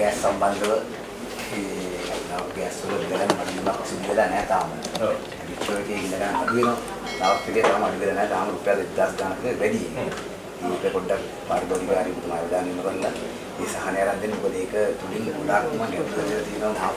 Gas සම්බන්ධව gas වල ගලන මඩියක් සිදුවලා නැහැ තාම. ඔව්. ලිටර් එකේ ඉඳන් අඩු වෙනවා. තාවත් එකේ තාම අඩු වෙලා නැහැ. තාම රුපියල් 1000 ගණනක වැඩි. ඒක පොඩ්ඩක් පාරිභෝගිකයන්ට අවධානය යොමු කරලා මේ සහනය අරන් දෙන්න. මොකද ඒක තුලින් ගොඩාක් මම ගැඹුරට තියෙනවා.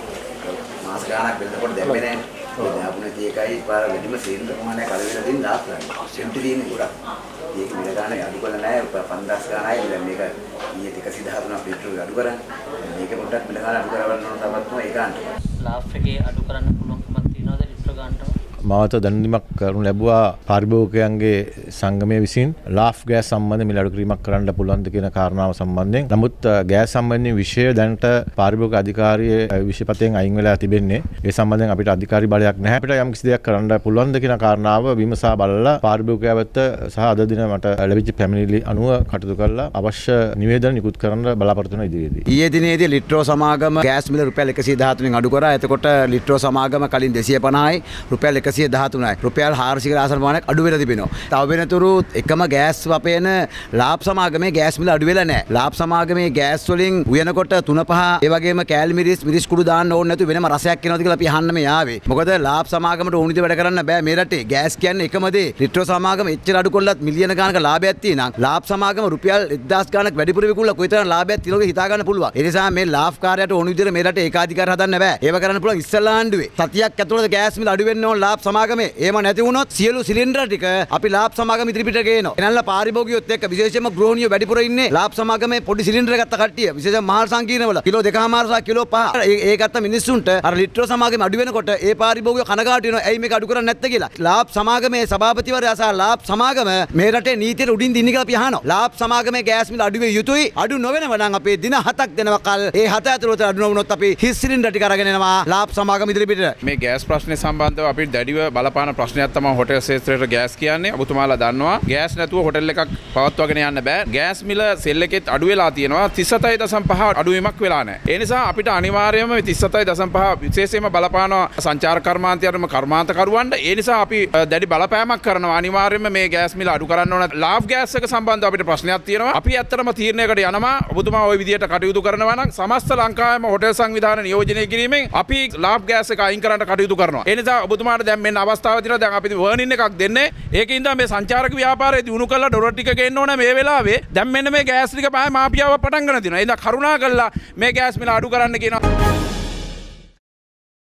මාස ගාණක් වෙනකොට දැම්මේ නැහැ. ඒ දාපුණේ ඒකයි පාර වැඩිම සේන්ද්‍ර ප්‍රමාණයක් අර වෙලා දෙන්න දාපුවා. සෙන්ටි තියෙන්නේ ගොඩක්. ඒක මිල ගාණ අඩු කරලා නැහැ. 5000 ගාණයි. දැන් මේක ඊයේ 113 ලිටර් අඩු කරන්නේ. මේක පොඩ්ඩක් මිල ගාණ අඩු කරවන්න ඕන තාමත් ඒකාන්ත. ලාෆ් එකේ අඩු කරන්න පුළුවන්කමක් තියනවද ලිටර් ගානට? මාවත දැනුමක් කරනු ලැබුවා පාරිභෝගිකයන්ගේ සංගමය විසින් ලාෆ් ගෑස් සම්බන්ධ මිල අඩු කිරීමක් කරන්න පුළුවන්ද කියන කාරණාව සම්බන්ධයෙන්. නමුත් ගෑස් සම්බන්ධයෙන් විෂය දැනට පාරිභෝගික අධිකාරියේ විෂයපතෙන් අයින් වෙලා තිබෙන්නේ. ඒ සම්බන්ධයෙන් අපිට අධිකාරි බලයක් නැහැ. අපිට යම් කිසි දෙයක් කරන්න පුළුවන්ද කියන කාරණාව විමසා බලලා පාරිභෝගිකයා වෙත සහ අද දින මට ලැබිච්ච පැමිණිලි අනුව කටයුතු කරලා අවශ්‍ය නිවේදන නිකුත් කරන්න බලාපොරොත්තු වෙන ඉදිරියේදී. ඊයේ දිනේදී ලිට්‍රෝ සමාගම ගෑස් මිල රුපියල් 113 න් අඩු කරා. එතකොට ලිට්‍රෝ සමාගම කලින් 250යි රුපියල් 113යි. රුපියල් 400 ආසන ප්‍රමාණයක් අඩු වෙලා තිබෙනවා. තව වෙනතුරු එකම ගෑස් වපයන ලාභ සමාගමේ ගෑස් මිල අඩු වෙලා නැහැ. ලාභ සමාගමේ ගෑස් වලින් උයනකොට 3-5 ඒ වගේම කෑලි මිරිස් කුඩු දාන්න ඕනේ නැතු වෙනම රසයක් එනවද කියලා අපි අහන්න මේ ආවේ. මොකද ලාභ සමාගමට ඕන විදිහට වැඩ කරන්න බෑ මේ රටේ. ගෑස් කියන්නේ එකම දේ. ලිට්‍රෝ සමාගම එච්චර අඩු කොල්ලත් මිලියන ගානක ලාභයක් තියෙනවා. ලාභ සමාගම රුපියල් 1000 ගානක් වැඩිපුර විකුණලා කොයිතරම් ලාභයක් තියෙනවද හිතා ගන්න පුළුවන්. ඒ නිසා මේ ලාභ කාර්යයට ඕන විදිහට මේ රටේ ඒකාධිකාර හදන්න බෑ. ඒව කරන්න පුළුවන් ඉස්සලා ආණ්ඩුවේ. සතියක් ඇතුළත ගෑස් මිල අඩු වෙන්න ඕන ලාභ සමාගමේ. එහෙම නැති වුණොත් සියලු සිලින්ඩර් ටික අපි ලාභ සමාගම ඉදිරිපිට ගේනවා. එනල්ලා පාරිභෝගිකයොත් එක්ක විශේෂයෙන්ම ගෘහණියෝ වැඩිපුර ඉන්නේ ලාභ සමාගමේ පොඩි සිලින්ඩර් ගත්ත කට්ටිය. විශේෂයෙන් මහල් සංකීර්ණවල කිලෝ 2.5 සහ කිලෝ 5 ඒ ගත්ත මිනිස්සුන්ට අර ලිට්‍රෝ සමාගමේ අඩු වෙනකොට ඒ පාරිභෝගිකයෝ කනගාටු වෙනවා. ඇයි මේක අඩු කරන්නේ නැත්තේ කියලා. ලාභ සමාගමේ සභාපතිවරයා සහ ලාභ සමාගම මේ රටේ නීතියට උඩින් දින්නේ කියලා අපි අහනවා. ලාභ සමාගමේ ගෑස් මිල අඩු වෙ යුතුයි. අඩු නොවෙනව නම් අපේ දින 7ක් දෙනවා කල්. ඒ 7 ඇතුළත අඩු නොවුනොත් අපි හිස් සිලින්ඩර් ටික අරගෙන එනවා ලාභ සමාගම ඉදිරිපිට. මේ ගෑස් ප්‍රශ්නේ සම්බන්ධව අපිට දැඩිව බලපාන ප්‍රශ්නයක් තමයි හොටෙල් ශේත්‍රයට ගෑස් කියන්නේ. ඔබතුමාලා දන්නවා ගෑස් නැතුව හොටෙල් එකක් පවත්වාගෙන යන්න බෑ. ගෑස් මිල සෙල් එකෙත් අඩු වෙලා තියෙනවා. 37.5 අඩුවීමක් වෙලා නැහැ. ඒ නිසා අපිට අනිවාර්යයෙන්ම 37.5 විශේෂයෙන්ම බලපානවා සංචාරක කර්මාන්තයටම කර්මාන්තකරුවන්ට. ඒ නිසා අපි දැඩි බලපෑමක් කරනවා. අනිවාර්යයෙන්ම මේ ගෑස් මිල අඩු කරන්න ඕන. ලාභ් ගෑස් එක සම්බන්ධව අපිට ප්‍රශ්නයක් තියෙනවා. අපි ඇත්තටම තීරණයකට යනවා. ඔබතුමා ওই විදියට කටයුතු කරනවා නම් සමස්ත ලංකාවේම හොටෙල් සංවිධාන නියෝජනය කිරීමෙන් අපි ලාභ් ගෑස් එක අයින් කරන්න කටයුතු කරනවා. ඒ නිසා ඔබතුමාට දැන් මෙන්න අවස්ථාව තියෙනවා. දැන් අපි වර්නින් එකක් දෙන්නේ. ඒකින්ද මේ සංචාරක ව්‍යාපාරය දිනු කරලා ඩොලර් ටික ගේන්න ඕන මේ වෙලාවේ. දැන් මෙන්න මේ ගෑස් ටික පහේ මාපියාව පටන් ගන්න තියෙනවා. ඒ නිසා කරුණා කරලා මේ ගෑස් මිල අඩු කරන්න කියනවා.